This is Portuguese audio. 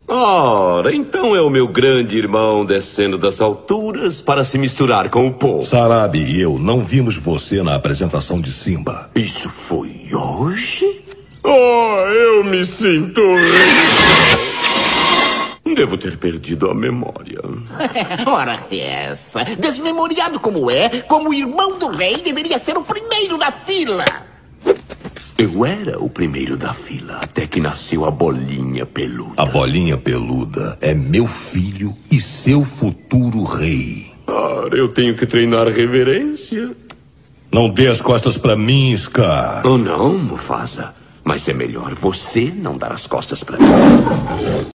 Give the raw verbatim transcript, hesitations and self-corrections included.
Ora, então é o meu grande irmão descendo das alturas para se misturar com o povo. Sarabi e eu não vimos você na apresentação de Simba. Isso foi hoje? Oh, eu me sinto rico. Devo ter perdido a memória. Ora essa. Desmemoriado como é, como irmão do rei, deveria ser o primeiro da fila. Eu era o primeiro da fila, até que nasceu a bolinha peluda. A bolinha peluda é meu filho e seu futuro rei. Ora, eu tenho que treinar reverência. Não dê as costas pra mim, Scar. Oh, não, Mufasa. Mas é melhor você não dar as costas pra mim.